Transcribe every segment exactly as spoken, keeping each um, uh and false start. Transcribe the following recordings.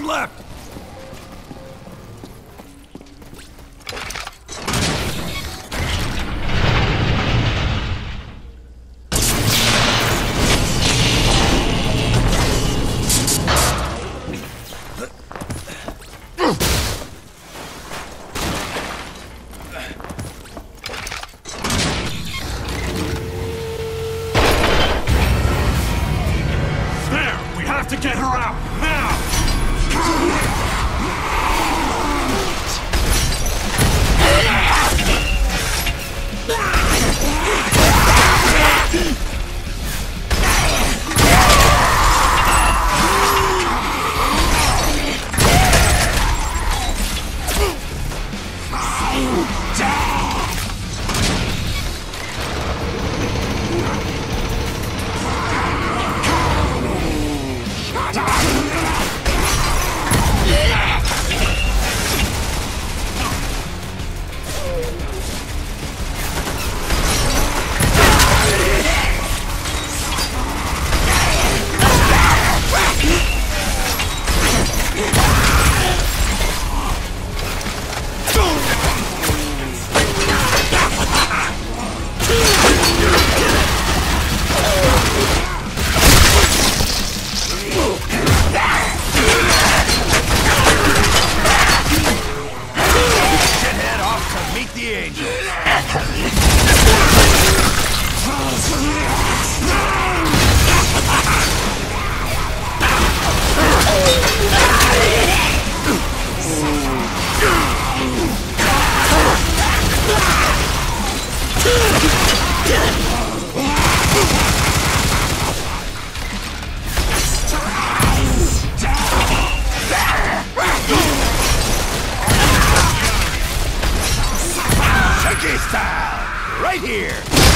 left! To get her out, now! Style! Right here!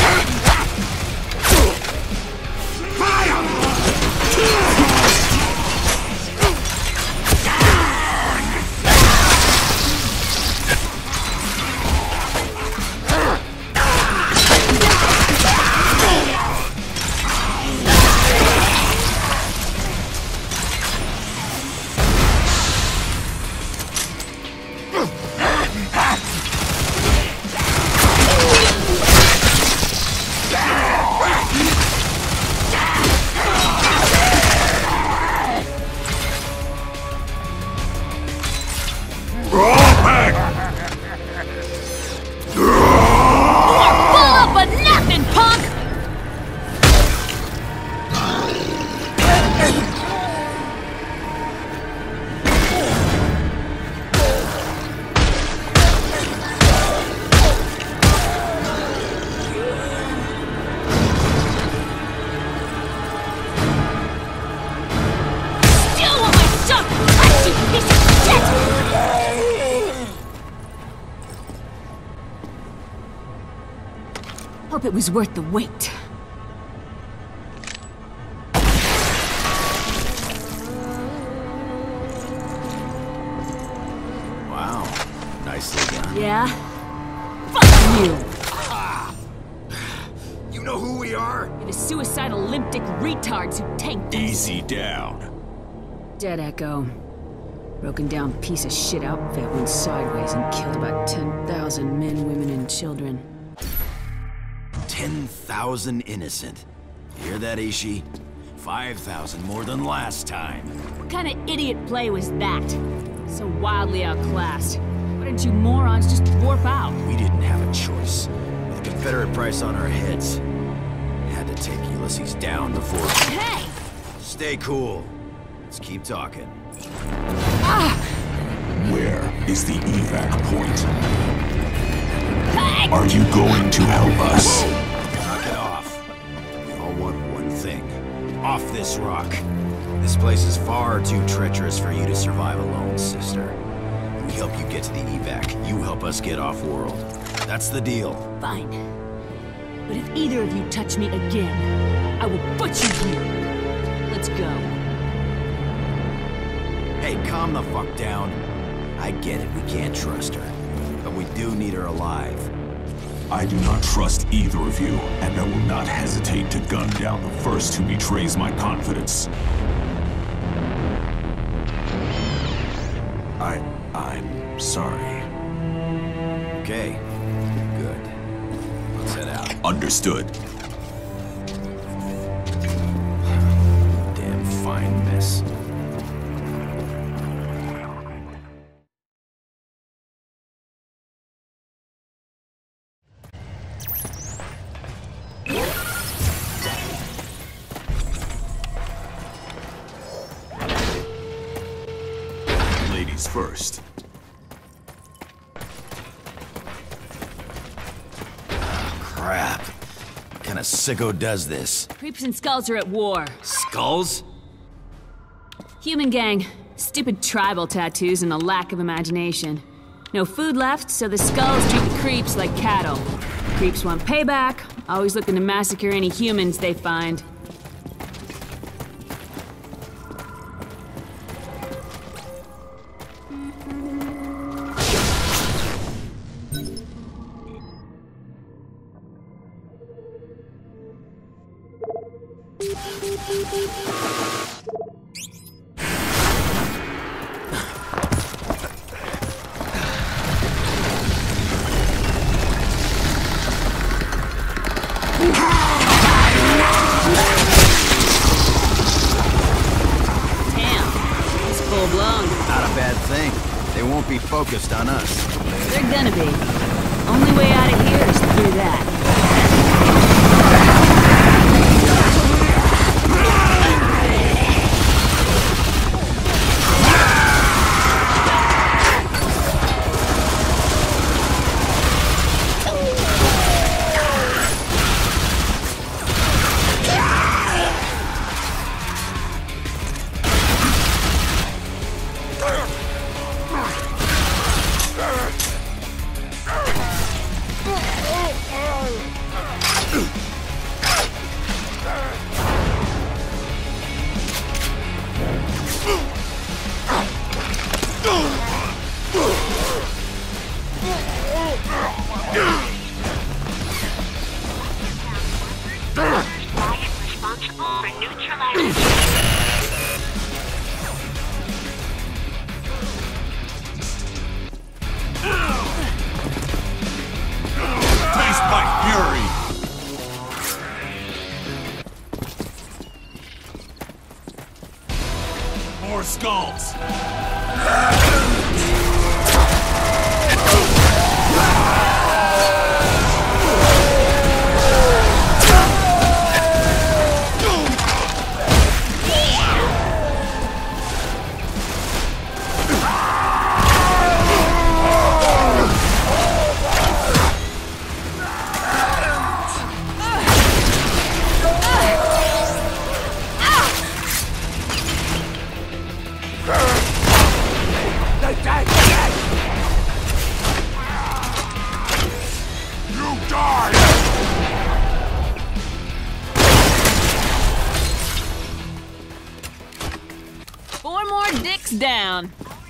Hope it was worth the wait. Wow. Nicely done. Yeah? Fuck you! Ah. You know who we are? You're the suicidal limp-dick retards who tanked us. Easy down. Dead Echo. Broken down piece of shit outfit went sideways and killed about ten thousand men, women, and children. ten thousand innocent. Hear that, Ishi? five thousand more than last time. What kind of idiot play was that? So wildly outclassed. Why didn't you morons just warp out? We didn't have a choice. With a Confederate price on our heads. Had to take Ulysses down before... Hey! Stay cool. Let's keep talking. Ah! Where is the evac point? Hey! Are you going to help us? Knock it off. We all want one thing. Off this rock. This place is far too treacherous for you to survive alone, sister. We help you get to the evac. You help us get off-world. That's the deal. Fine. But if either of you touch me again, I will butcher you. Let's go. Hey, calm the fuck down. I get it, we can't trust her. But we do need her alive. I do not trust either of you, and I will not hesitate to gun down the first who betrays my confidence. I... I'm sorry. Okay. Good. Let's head out. Understood. Damn fine mess. Ladies first. Crap. What kind of sicko does this? Creeps and skulls are at war. Skulls? Human gang. Stupid tribal tattoos and a lack of imagination. No food left, so the skulls treat the creeps like cattle. Creeps want payback, always looking to massacre any humans they find. Be focused on us. They're gonna be. Only way out of here is through that. More skulls! Four more dicks down.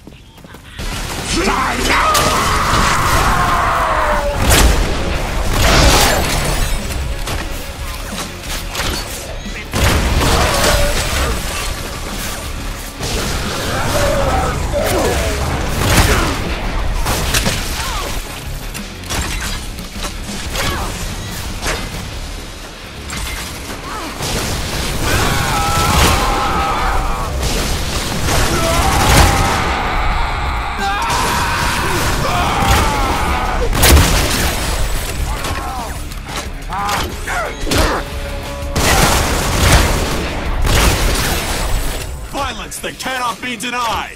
Violence that cannot be denied!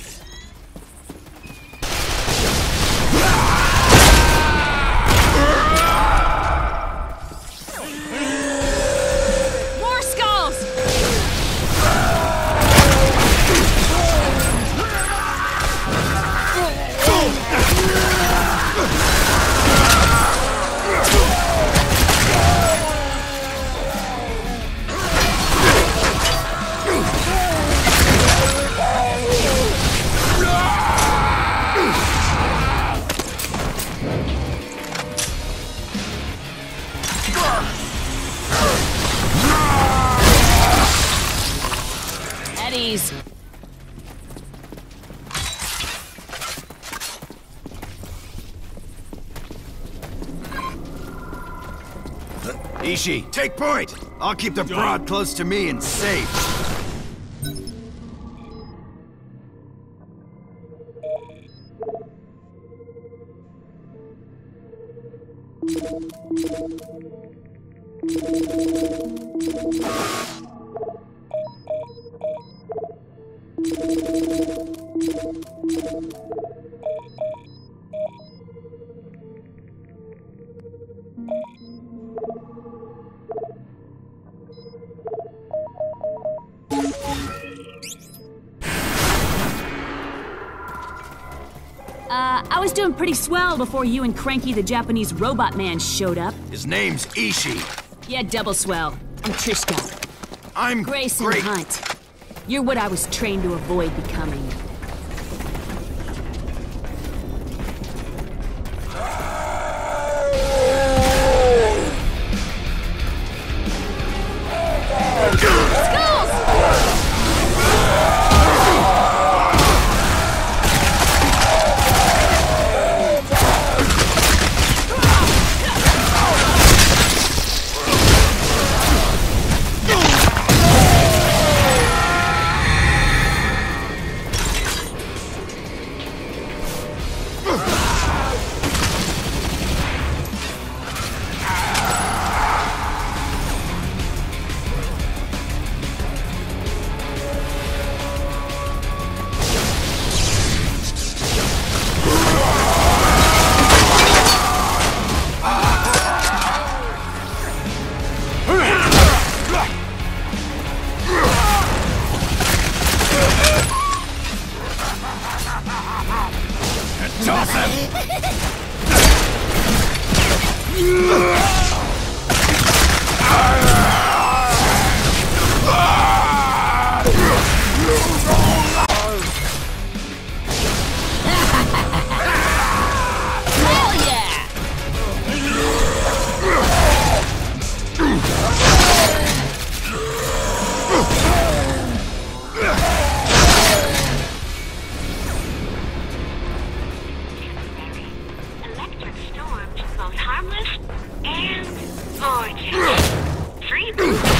More skulls! At ease. Ishi, take point! I'll keep the broad close to me and safe. Uh, I was doing pretty swell before you and Cranky the Japanese robot man showed up. His name's Ishi. Yeah, double swell. I'm Trishka. I'm Grayson great. Hunt. You're what I was trained to avoid becoming. Toss him! Hell yeah! Electric storm is both harmless and gorgeous. Free boost.